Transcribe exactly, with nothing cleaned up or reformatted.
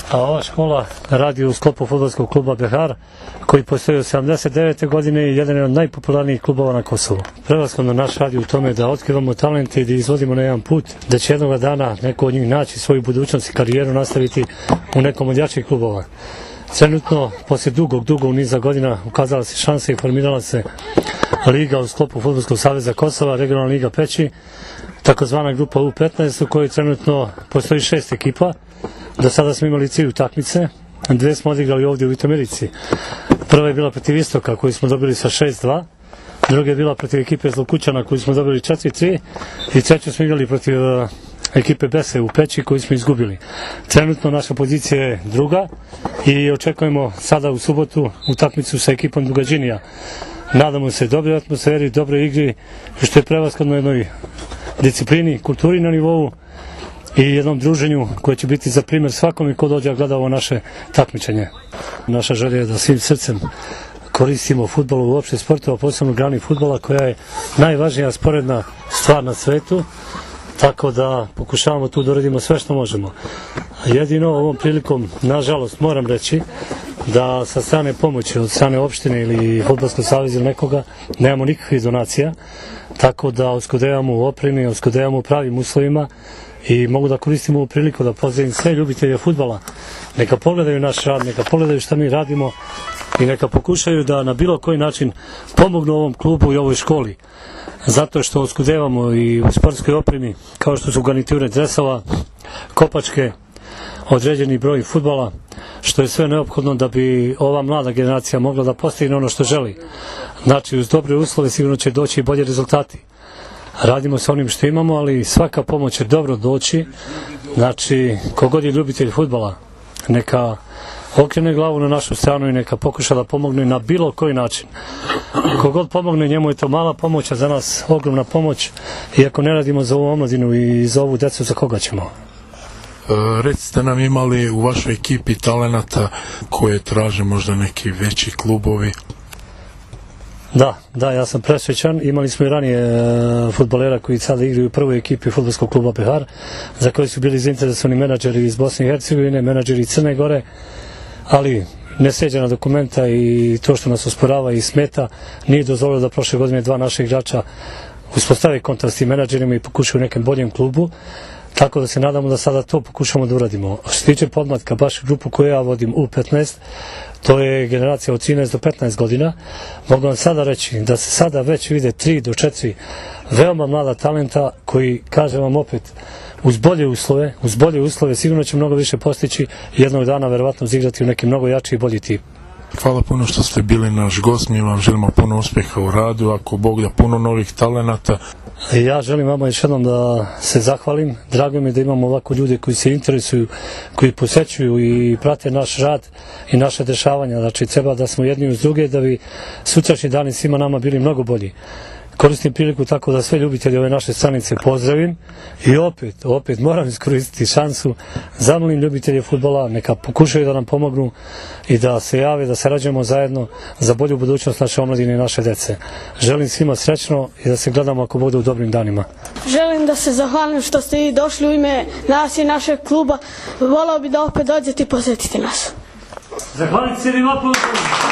A ova škola radi u sklopu fudbalskog kluba Behar, koji postoji od sedamdeset devete godine i jedan je od najpopularnijih klubova na Kosovu. Prevashodno naš radi u tome da otkrivamo talente i da izvodimo na jedan put, da će jednog dana neko od njih naći svoju budućnost i karijeru nastaviti u nekom od jačih klubova. Trenutno, poslije dugog, dugog niza godina, ukazala se šansa i formirala se liga u sklopu Fudbalskog saveza Kosova, regionalna liga Peći, takozvana grupa U petnaest, u kojoj trenutno postoji šest ekipa. Do sada smo imali tri utakmice, dve smo odigrali ovdje u Vitomirici. Prva je bila protiv Istoka, koju smo dobili sa šest dva, druga je bila protiv ekipe Zlokućana, koju smo dobili četiri tri, i treću smo igrali protiv ekipe Bese u Peći, koju smo izgubili. Trenutno naša pozicija je druga i očekujemo sada u subotu utakmicu sa ekipom Dugađinija. Nadamo se dobroj atmosferi, dobroj igri, što je prevashodno jednoj disciplini, kulturi na nivou i jednom druženju koje će biti za primjer svakome ko dođe a gleda ovo naše takmičenje. Naša želja je da svim srcem koristimo fudbal u opšte sportova, posebno grani fudbala, koja je najvažnija sporedna stvar na svetu, tako da pokušavamo tu da uradimo sve što možemo. Jedino ovom prilikom, nažalost, moram reći da sa strane pomoći od strane opštine ili Fudbalskog saveza ili nekoga nemamo nikakvih donacija, tako da oskudevamo u opremi, oskudevamo u pravim uslovima i mogu da koristimo ovu priliku da pozdravim sve ljubitelje fudbala. Neka pogledaju naš rad, neka pogledaju šta mi radimo i neka pokušaju da na bilo koji način pomognu ovom klubu i ovoj školi. Zato što oskudevamo i u sportskoj opremi, kao što su garniture dresova, kopačke, određeni broj fudbala, što je sve neophodno da bi ova mlada generacija mogla da postigne ono što želi. Znači, uz dobre uslove sigurno će doći i bolje rezultati. Radimo sa onim što imamo, ali svaka pomoć će dobro doći. Znači, kogod je ljubitelj fudbala, neka okrene glavu na našu stranu i neka pokuša da pomogne na bilo koji način. Kogod pomogne, njemu je to mala pomoć, a za nas ogromna pomoć, iako ne radimo za ovu omladinu i za ovu decu, za koga ćemo. Recite nam, imali u vašoj ekipi talenata koje traže možda neki veći klubovi? Da, da, ja sam presrećan. Imali smo i ranije fudbalera koji sada igraju u prvoj ekipi fudbalskog kluba Behar, za koji su bili zainteresovani menadžeri iz Bosne i Hercegovine, menadžeri iz Crne Gore, ali nesređena dokumenta i to što nas usporava i smeta nije dozvolilo da prošle godine dva naša igrača uspostave kontakt s tim menadžerima i pokušaju u nekem boljem klubu. Tako da se nadamo da sada to pokušamo da uradimo. Što se tiče podmlatka, baš grupu koju ja vodim U petnaest, to je generacija od trinaest do petnaest godina. Mogu vam sada reći da se sada već vide tri do četiri veoma mlada talenta koji, kažem vam opet, uz bolje uslove, uz bolje uslove sigurno će mnogo više postići i jednog dana verovatno zigrati u neki mnogo jači i bolji tip. Hvala puno što ste bili naš gost, mi vam želimo puno uspjeha u radu, ako Bog da puno novih talenata. Ja želim vama još jednom da se zahvalim, drago mi je da imamo ovako ljude koji se interesuju, koji posećuju i prate naš rad i naše dešavanja, znači treba da smo jedni uz druge da bi sutrašnji dani svima nama bili mnogo bolji. Koristim priliku tako da sve ljubitelji ove naše stranice pozdravim i opet, opet moram iskoristiti šansu, zamolim ljubitelje fudbala, neka pokušaju da nam pomognu i da se jave, da se rađujemo zajedno za bolju budućnost naše omladine i naše dece. Želim svima srećno i da se gledamo ako bude u dobrim danima. Želim da se zahvalim što ste i došli u ime nas i našeg kluba. Volao bi da opet dođete i posjetite nas. Zahvalim se svima.